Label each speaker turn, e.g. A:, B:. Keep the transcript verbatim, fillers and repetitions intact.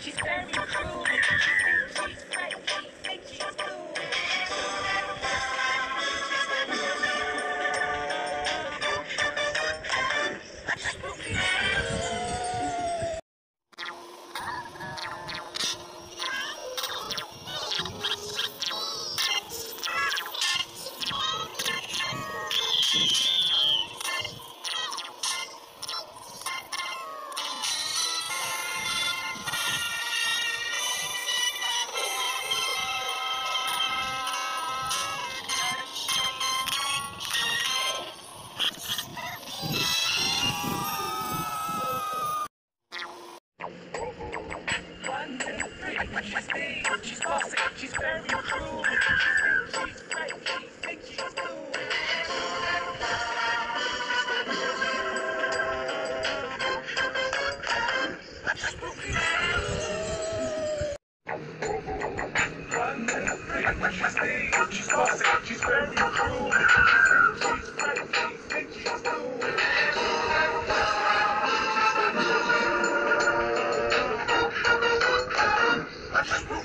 A: She's very cool. She's right. Think she's cool. She's bossy, she's very cool. She's right, she thinks she's cool. She's bossy, she's very cool. She's right, she thinks she's cool. I just